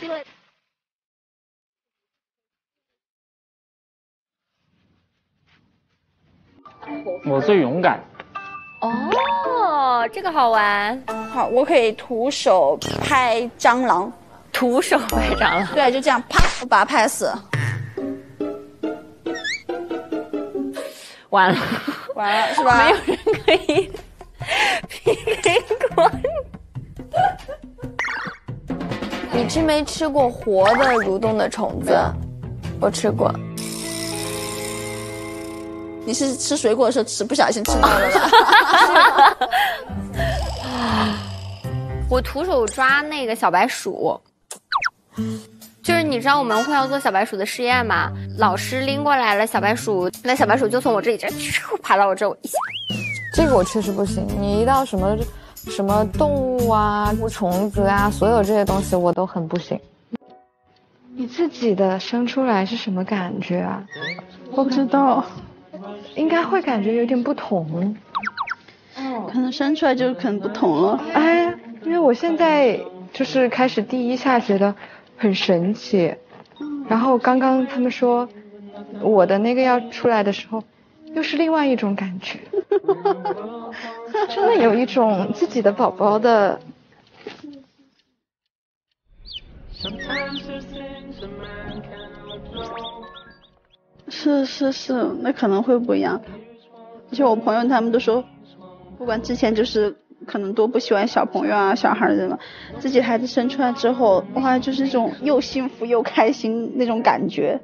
我最勇敢。 哦，这个好玩。 好，我可以徒手拍蟑螂。 徒手拍蟑螂？ 对，就这样，啪，我把它拍死。 完了， 完了，是吧？ 没有人可以 PK 过你。你吃没吃过活的蠕动的虫子？我吃过。 你是吃水果的时候不小心吃到了吧？ 我徒手抓那个小白鼠，就是你知道我们会要做小白鼠的试验吗？老师拎过来了小白鼠，那小白鼠就从我这里爬到我这，我一下。 这个我确实不行。你一到什么动物啊、虫子啊，所有这些东西我都很不行。你自己的生出来是什么感觉啊？ 我不知道。 应该会感觉有点不同， 可能生出来就可能不同了。 哎，因为我现在就是开始第一下觉得很神奇，然后刚刚他们说我的那个要出来的时候，又是另外一种感觉，真的有一种自己的宝宝的。 是，那可能会不一样。而且我朋友他们都说，不管之前就是可能多不喜欢小朋友啊、小孩的嘛，自己孩子生出来之后，哇，就是这种又幸福又开心那种感觉。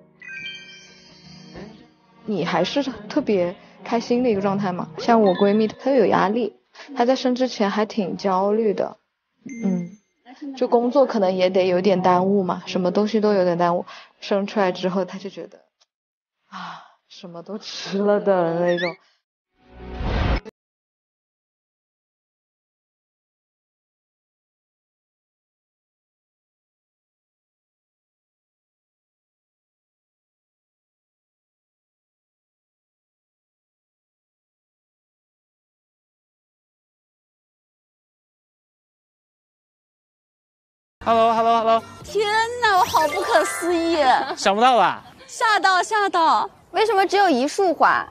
你还是特别开心的一个状态嘛？像我闺蜜，她有压力，她在生之前还挺焦虑的，就工作可能也得有点耽误嘛，什么东西都有点耽误。生出来之后，她就觉得什么都吃了的那种。 Hello。 天哪，我好不可思议！ 想不到吧？ 吓到！ 为什么只有一束花？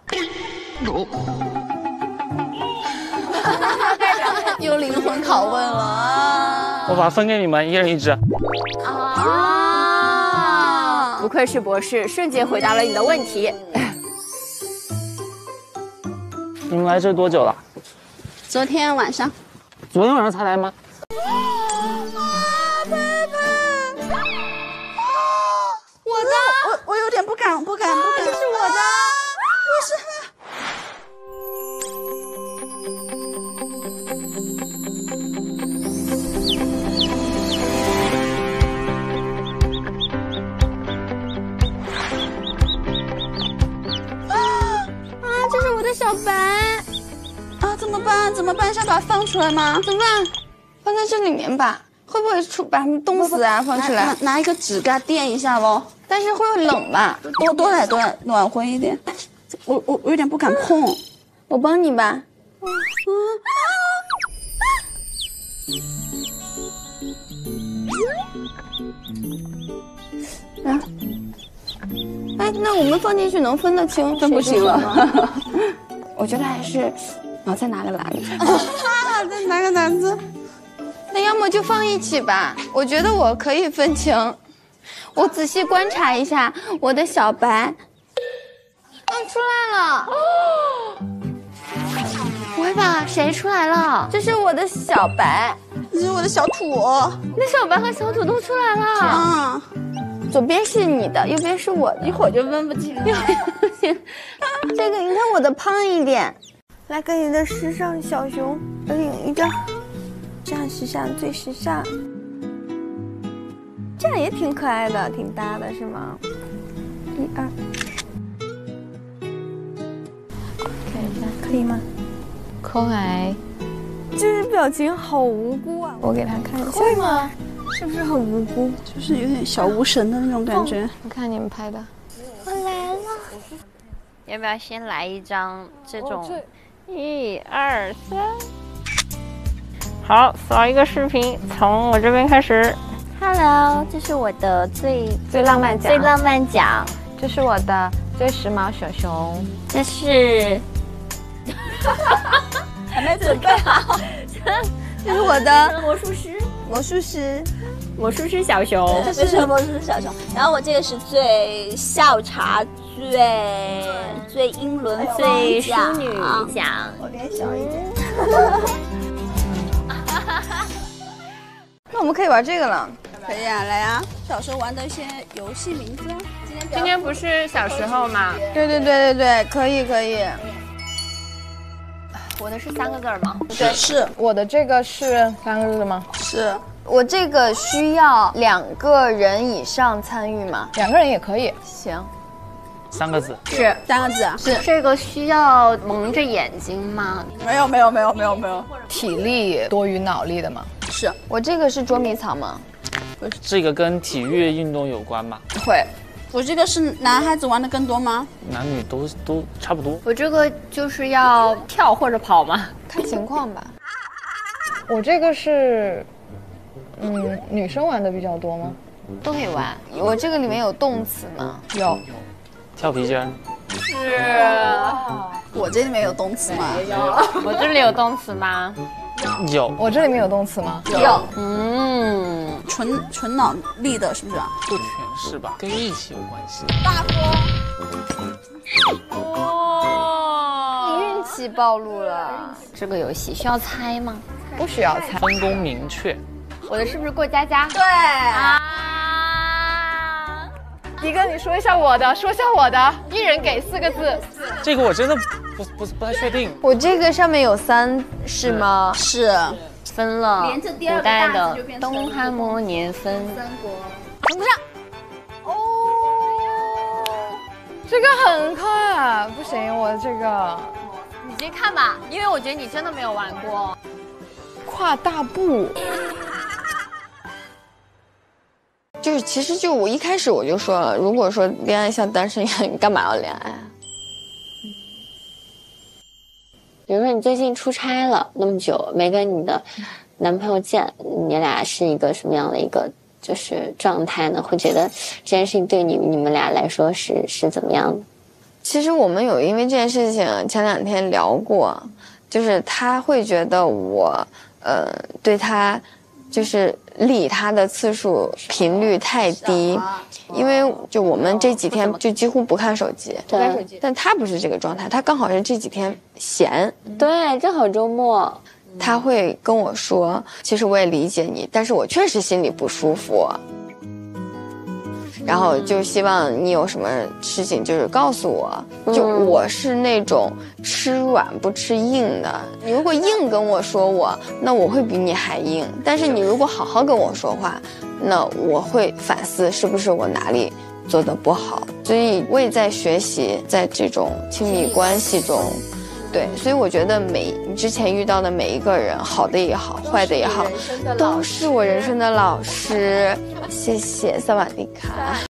有灵魂拷问了啊！ 我把它分给你们，一人一只。 不愧是博士，瞬间回答了你的问题。 你们来这多久了？ 昨天晚上。 昨天晚上才来吗？ 我有点不敢，这是我的，不是。 这是我的小白啊！怎么办？是要把它放出来吗？ 怎么办？放在这里面吧，会不会把它们冻死啊？放出来， 拿一个纸给它垫一下喽。 但是会冷吧？ 多来，暖和一点。我有点不敢碰， 我帮你吧。哎，那我们放进去能分得清？ 分不清了。 我觉得还是，再拿个篮子。 再拿个篮子。 那要么就放一起吧。我觉得我可以分清。我仔细观察一下我的小白。出来了。喂吧，谁出来了？这是我的小白， 这是我的小土。 那小白和小土都出来了。左边是你的，右边是我的， 一会儿就分不清。 这个你看我的胖一点，来跟你的时尚小熊领一个，这样时尚最时尚，这样也挺可爱的，挺搭的是吗？1、2，看一下可以吗？ 可爱， 这表情好无辜啊！我给他看一下，会吗？是不是很无辜？ 就是有点小无神的那种感觉。 我看你们拍的。 我来了。要不要先来一张这种？1、2、3。好，扫一个视频，从我这边开始。 Hello，这是我的最浪漫奖， 这是我的最时髦熊熊， 这是还没准备好。这是我的魔术师小熊， 这是魔术师小熊。然后我这个是最校茶、最英伦最淑奖女奖。 我脸小一点。那我们可以玩这个了。可以啊，来啊！小时候玩的一些游戏名字。 今天不是小时候吗？ 对，可以。 我的是3个字吗？ 对，是我的这个是3个字吗？ 是。 我这个需要2个人以上参与吗 ？2个人也可以。 行 ，3个字。 是 3个字啊？ 是。这个需要蒙着眼睛吗？ 没有。 体力多于脑力的吗？ 是。 我这个是捉迷藏吗？ 这个跟体育运动有关吗？ 会。 我这个是男孩子玩的更多吗？ 男女都差不多。 我这个就是要跳或者跑吗？ 看情况吧。 我这个是，女生玩的比较多吗？ 都可以玩。 我这个里面有动词吗？ 有。 跳皮筋儿。 是。 我这里面有动词吗？ 我这里有动词吗？ 有。 我这里面有动词吗？ 有。纯脑力的，是不是？ 不全是吧？跟义气有关系。 大风。 你运气暴露了。 这个游戏需要猜吗？ 不需要猜。 分工明确。 我的是不是过家家？ 对。 迪哥，你说一下我的，一人给4个字。 这个我真的不太确定。 我这个上面有3是吗？ 是。 分了连着第2 古个代的大字就变成东汉末年分三国。 跟不上。 这个很快，不行，我这个你先看吧，因为我觉得你真的没有玩过。 跨大步。 就是其实就我一开始我就说了，如果说恋爱像单身一样，你干嘛要恋爱啊？ 比如说你最近出差了那么久，没跟你的男朋友见，你俩是一个什么样的一个就是状态呢？会觉得这件事情对你们俩来说是怎么样的？ 其实我们有因为这件事情前2天聊过，就是他会觉得我对他就是理他的次数频率太低，因为就我们这几天就几乎不看手机， 对， 但他不是这个状态，他刚好是这几天闲， 对，正好周末， 他会跟我说，其实我也理解你，但是我确实心里不舒服，然后就希望你有什么事情就是告诉我，就我是那种吃软不吃硬的，你如果硬跟我说我，那我会比你还硬，但是你如果好好跟我说话，那我会反思是不是我哪里做得不好，所以我也在学习，在这种亲密关系中，对，所以我觉得之前遇到的每一个人，好的也好，坏的也好，都是我人生的老师。谢谢，萨瓦迪卡。